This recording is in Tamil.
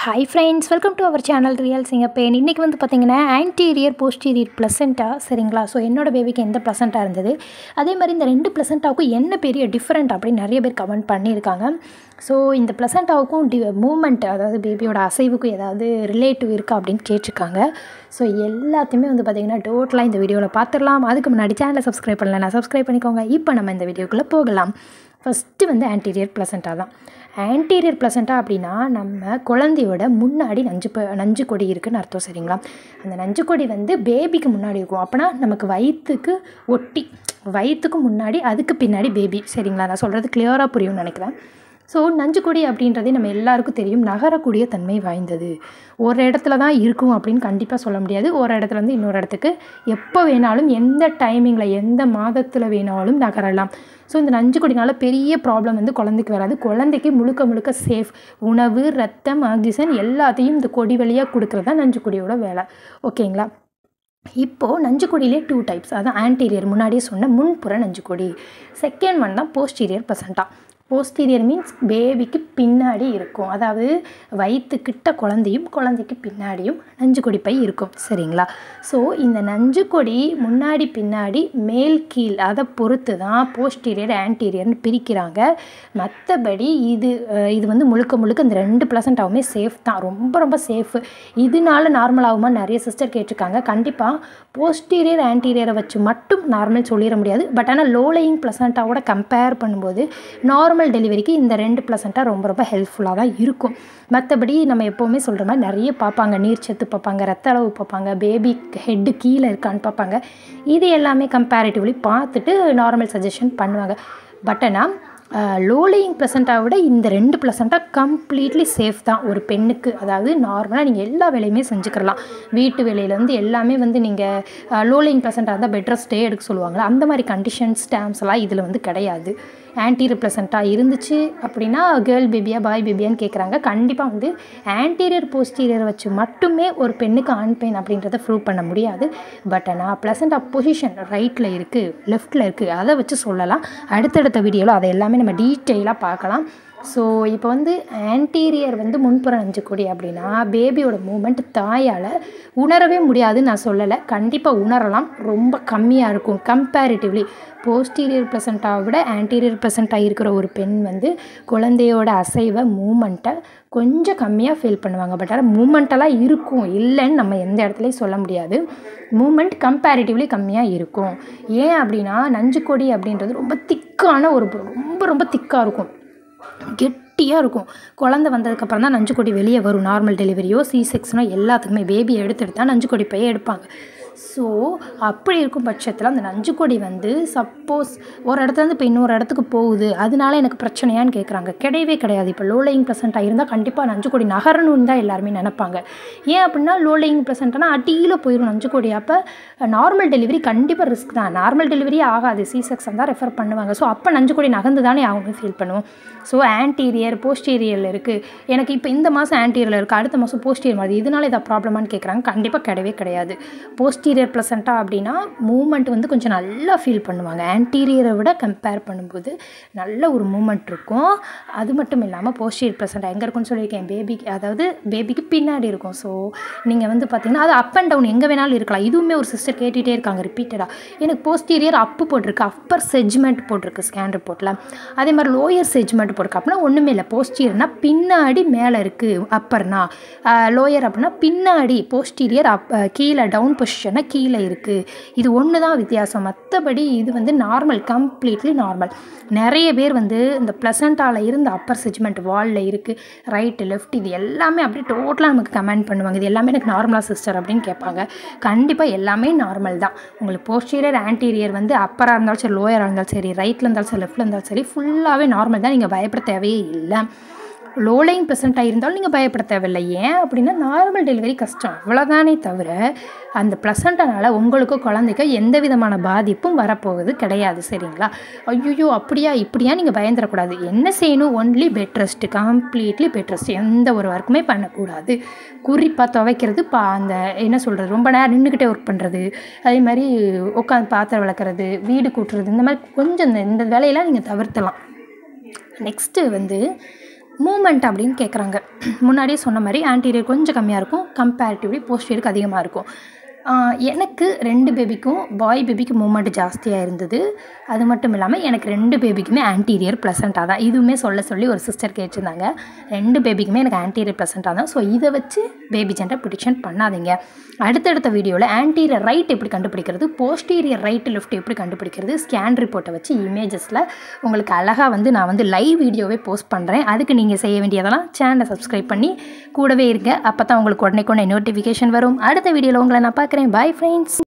Hi friends, welcome to our channel Real Singer Pain. இன்றைக்கி வந்து பார்த்திங்கன்னா anterior posterior placenta சரிங்களா. ஸோ என்னோட பேபிக்கு எந்த placenta இருந்தது, அதே மாதிரி இந்த ரெண்டு placentaவுக்கும் என்ன பெரிய டிஃப்ரெண்ட் அப்படின்னு நிறைய பேர் கமெண்ட் பண்ணியிருக்காங்க. ஸோ இந்த placentaவுக்கும் மூமெண்ட், அதாவது பேபியோட அசைவுக்கும் ஏதாவது ரிலேட்டிவ் இருக்கா அப்படின்னு கேட்டிருக்காங்க. ஸோ எல்லாத்தையுமே வந்து பார்த்திங்கன்னா டோட்டலாக இந்த வீடியோவில் பார்த்துடலாம். அதுக்கு முன்னாடி சேனலை சப்ஸ்கிரைப் பண்ணலன்னா சப்ஸ்கிரைப் பண்ணிக்கோங்க. இப்போ நம்ம இந்த வீடியோக்குள்ளே போகலாம். ஃபஸ்ட்டு வந்து anterior placenta தான். ஆன்டீரியர் placenta அப்படின்னா நம்ம குழந்தையோட முன்னாடி நஞ்சு கொடி இருக்குதுன்னு அர்த்தம் சரிங்களா. அந்த நஞ்சு கொடி வந்து பேபிக்கு முன்னாடி இருக்கும். அப்போனா நமக்கு வயிற்றுக்கு முன்னாடி அதுக்கு பின்னாடி பேபி சரிங்களா. நான் சொல்கிறது கிளியராக புரியும்னு நினைக்கிறேன். ஸோ நஞ்சுக்கொடி அப்படின்றதே நம்ம எல்லாருக்கும் தெரியும், நகரக்கூடிய தன்மை வாய்ந்தது. ஒரு இடத்துல தான் இருக்கும் அப்படின்னு கண்டிப்பாக சொல்ல முடியாது. ஒரு இடத்துலேருந்து இன்னொரு இடத்துக்கு எப்போ வேணாலும், எந்த டைமிங்கில், எந்த மாதத்தில் வேணாலும் நகரலாம். ஸோ இந்த நஞ்சுக்கொடினால பெரிய ப்ராப்ளம் வந்து குழந்தைக்கு வராது. குழந்தைக்கு முழுக்க சேஃப். உணவு, ரத்தம், ஆக்சிஜன் எல்லாத்தையும் இந்த கொடி வழியாக கொடுக்குறது தான் நஞ்சுக்கொடியோட வேலை. ஓகேங்களா. இப்போது நஞ்சுக்கொடியிலே 2 டைப்ஸ். அதான் ஆன்டீரியர், முன்னாடியே சொன்ன முன்புற நஞ்சுக்கொடி. செகண்ட் ஒன் தான் போஸ்டீரியர் placenta. போஸ்டீரியர் மீன்ஸ் பேபிக்கு பின்னாடி இருக்கும். அதாவது வயிற்றுக்கிட்ட குழந்தைக்கு பின்னாடியும் நஞ்சுக்கொடி பை இருக்கும் சரிங்களா. ஸோ இந்த நஞ்சுக்கொடி முன்னாடி பின்னாடி மேல் கீழ் அதை பொறுத்து தான் போஸ்டீரியர் ஆன்டீரியர்னு பிரிக்கிறாங்க. மற்றபடி இது வந்து முழுக்க இந்த ரெண்டு placentaவுமே சேஃப் தான், ரொம்ப சேஃபு. இதனால நார்மல் ஆகுமா நிறைய சிஸ்டர் கேட்டிருக்காங்க. கண்டிப்பாக போஸ்டீரியர் ஆன்டீரியரை வச்சு மட்டும் நார்மல் சொல்லிட முடியாது. பட் ஆனால் லோலையிங் placentaவோட கம்பேர் பண்ணும்போது நார்மல் டெலிவரிக்கு இந்த ரெண்டு placenta ரொம்ப ஹெல்ப்ஃபுல்லாக தான் இருக்கும். மற்றபடி நம்ம எப்போவுமே சொல்கிற மாதிரி நிறைய பார்ப்பாங்க, நீர்ச்சத்து பார்ப்பாங்க, ரத்த அளவு பார்ப்பாங்க, பேபி ஹெட்டு கீழே இருக்கான்னு பார்ப்பாங்க. இது எல்லாமே கம்பேரிட்டிவ்லி பார்த்துட்டு நார்மல் சஜஷன் பண்ணுவாங்க. பட் ஆனால் லோலையிங் placentaவோட இந்த ரெண்டு placenta கம்ப்ளீட்லி சேஃப் தான் ஒரு பெண்ணுக்கு. அதாவது நார்மலாக நீங்கள் எல்லா வேலையுமே செஞ்சுக்கலாம். வீட்டு வேலையிலேருந்து எல்லாமே வந்து நீங்கள் லோலையிங் placenta இருந்தால் பெட் ரெஸ்ட்டே எடுக்க சொல்லுவாங்களா, அந்த மாதிரி கண்டிஷன்ஸ் டேர்ம்ஸ் எல்லாம் இதில் வந்து கிடையாது. ஆன்டீரியர் placenta இருந்துச்சு அப்படின்னா கேர்ள் பேபியா பாய் பேபியான்னு கேட்குறாங்க. கண்டிப்பாக வந்து ஆன்டீரியர் போஸ்டீரியர் வச்சு மட்டுமே ஒரு பெண்ணுக்கு ஆண் பெண் அப்படின்றத ப்ரூவ் பண்ண முடியாது. பட் ஆனால் placenta பொசிஷன் ரைட்டில் இருக்குது, லெஃப்டில் இருக்குது, அதை வச்சு சொல்லலாம். அடுத்தடுத்த வீடியோவில் அதை எல்லாமே நம்ம டீட்டெயிலாக பார்க்கலாம். ஸோ இப்போ வந்து ஆன்டீரியர் வந்து முன்புற நஞ்சுக்கொடி அப்படின்னா பேபியோட மூமெண்ட் தாயால் உணரவே முடியாதுன்னு நான் சொல்லலை. கண்டிப்பாக உணரலாம், ரொம்ப கம்மியாக இருக்கும் கம்பேரிட்டிவ்லி. போஸ்டீரியர் placentaவை விட ஆன்டீரியர் placenta இருக்கிற ஒரு பெண் வந்து குழந்தையோட அசைவை மூமெண்ட்டை கொஞ்சம் கம்மியாக ஃபீல் பண்ணுவாங்க. பட் ஆனால் மூமெண்ட்டெல்லாம் இருக்கும், இல்லைன்னு நம்ம எந்த இடத்துலையும் சொல்ல முடியாது. மூமெண்ட் கம்பேரிட்டிவ்லி கம்மியாக இருக்கும். ஏன் அப்படின்னா நஞ்சுக்கொடி அப்படின்றது ரொம்ப திக்கான ஒரு ரொம்ப திக்காக இருக்கும், கெட்டியாக இருக்கும். குழந்தை வந்ததுக்கப்புறம் தான் நஞ்சுக்கொடி வெளியே வரும். நார்மல் டெலிவரியோ C6நோ எல்லாத்துக்குமே பேபி எடுத்துகிட்டு நஞ்சுக்கொடி பையை எடுப்பாங்க. ஸோ அப்படி இருக்கும் பட்சத்தில் அந்த நஞ்சுக்கொடி வந்து சப்போஸ் ஒரு இடத்துலேருந்து இப்போ இன்னொரு இடத்துக்கு போகுது, அதனால எனக்கு பிரச்சனையான்னு கேட்குறாங்க. கிடையவே கிடையாது. இப்போ லோலையிங் placenta இருந்தால் கண்டிப்பாக நஞ்சுக்கொடி நகரணுன்னு தான் எல்லாருமே நினைப்பாங்க. ஏன் அப்படின்னா லோலையிங் placentaனா அடியில் போயிடும் நஞ்சுக்கொடி. அப்போ நார்மல் டெலிவரி கண்டிப்பாக ரிஸ்க் தான். நார்மல் டெலிவரியே ஆகாது, C6 தான் ரெஃபர் பண்ணுவாங்க. ஸோ அப்போ நஞ்சுக்கொடி நகர்ந்து தானே ஆகணும்னு ஃபீல் பண்ணுவோம். ஸோ ஆன்டீரியர் போஸ்டீரியரில் இருக்குது, எனக்கு இப்போ இந்த மாதம் ஆன்டீரியரில் இருக்குது, அடுத்த மாதம் போஸ்டீரியர் மாதிரி, இதனால இதை ப்ராப்ளமானு கேட்குறாங்க. கண்டிப்பாக கிடையவே கிடையாது. போஸ்டீரியர் placenta அப்படின்னா மூமெண்ட் வந்து கொஞ்சம் நல்லா ஃபீல் பண்ணுவாங்க. ஆன்டீரியரை விட கம்பேர் பண்ணும்போது நல்ல ஒரு மூமெண்ட் இருக்கும். அது மட்டும் இல்லாமல் போஸ்டீரியர் placenta எங்கே இருக்குன்னு சொல்லியிருக்கேன், பேபிக்கு, அதாவது பேபிக்கு பின்னாடி இருக்கும். ஸோ நீங்கள் வந்து பார்த்திங்கன்னா அது அப் அண்ட் டவுன் எங்கே வேணாலும் இருக்கலாம். இதுவுமே ஒரு சிஸ்டர் கேட்டுகிட்டே இருக்காங்க ரிப்பீட்டடாக, எனக்கு போஸ்டீரியர் அப்பு போட்டிருக்கு, அப்பர் செக்மெண்ட் போட்டிருக்கு ஸ்கேன் ரிப்போர்ட்டில், அதே மாதிரி லோயர் செக்மெண்ட் போட்டிருக்கு. அப்படின்னா ஒன்றுமே இல்லை. போஸ்டீரியர்னா பின்னாடி மேலே இருக்குது, அப்பர்னா லோயர் அப்படின்னா பின்னாடி, போஸ்டீரியர் கீழே டவுன் பொசிஷனை கீழே இருக்குது. இது ஒன்று தான் வித்தியாசம். மற்றபடி இது வந்து நார்மல், கம்ப்ளீட்லி நார்மல். நிறைய பேர் வந்து இந்த placentaவில் இருந்து அப்பர் செக்மெண்ட் வாலில் இருக்குது, ரைட்டு லெஃப்ட், இது எல்லாமே அப்படியே டோட்டலாக நமக்கு கமெண்ட் பண்ணுவாங்க. இது எல்லாமே எனக்கு நார்மலாக சிஸ்டர் அப்படின்னு கேட்பாங்க. கண்டிப்பாக எல்லாமே நார்மல் தான். உங்களுக்கு போஸ்டீரியர் ஆன்டீரியர் வந்து அப்பராக இருந்தாலும் சரி, லோயராக இருந்தாலும் சரி, ரைட்டில் இருந்தாலும் சரி, லெஃப்ட்டில் இருந்தாலும் சரி, ஃபுல்லாகவே நார்மல் தான். நீங்கள் பயப்பட தேவையே இல்லை. லோலையிங் placenta இருந்தாலும் நீங்கள் பயப்பட தேவையில்லை. ஏன் அப்படின்னா நார்மல் டெலிவரி கஷ்டம், அவ்வளோதானே தவிர அந்த placentaனால உங்களுக்கோ குழந்தைக்கோ எந்த விதமான பாதிப்பும் வரப்போகுது கிடையாது சரிங்களா. ஐயோ அப்படியா இப்படியா நீங்கள் பயந்துடக்கூடாது. என்ன செய்யணும், only bed rest, completely bed rest, எந்த ஒரு ஒர்க்குமே பண்ணக்கூடாது. குறிப்பாக துவைக்கிறது, அந்த என்ன சொல்கிறது, ரொம்ப நேரம் நின்றுக்கிட்டே ஒர்க் பண்ணுறது, அதே மாதிரி உட்காந்து பாத்திரம் விளக்குறது, வீடு கூட்டுறது, இந்த மாதிரி கொஞ்சம் இந்த வேலையெல்லாம் நீங்கள் தவிர்த்தலாம். நெக்ஸ்ட்டு வந்து மூமெண்ட் அப்படின்னு கேட்குறாங்க. முன்னாடியே சொன்ன மாதிரி ஆன்டீரியர் கொஞ்சம் கம்மியாக இருக்கும், கம்பேரிட்டிவ்லி போஸ்டீரியருக்கு அதிகமாக இருக்கும். எனக்கு 2 பேபிக்கும் பாய் பேபிக்கு மூமெண்ட் ஜாஸ்தியாக இருந்தது. அது மட்டும் இல்லாமல் எனக்கு 2 பேபிக்குமே ஆன்டீரியர் ப்ளசண்ட்டாக தான். இதுவுமே சொல்லி ஒரு சிஸ்டர் கேட்டிருந்தாங்க. 2 பேபிக்குமே எனக்கு ஆன்டீரியர் ப்ளசண்ட்டாக தான். ஸோ இதை வச்சு பேபி ஜெண்டர் ப்ரிடிக்ஷன் பண்ணாதீங்க. அடுத்தடுத்த வீடியோவில் ஆன்டீரியர் ரைட் எப்படி கண்டுபிடிக்கிறது, போஸ்டீரியர் ரைட் லெஃப்ட் எப்படி கண்டுபிடிக்கிறது, ஸ்கேன் ரிப்போர்ட்டை வச்சு இமேஜஸில் உங்களுக்கு அழகாக நான் லைவ் வீடியோவே போஸ்ட் பண்ணுறேன். அதுக்கு நீங்கள் செய்ய வேண்டியதெல்லாம் சேனலை சப்ஸ்கிரைப் பண்ணி கூடவே இருங்க. அப்போ தான் உங்களுக்கு உடனே நோட்டிஃபிகேஷன் வரும். அடுத்த வீடியோவில் உங்களை நான் பார்க்குறேன். Bye friends.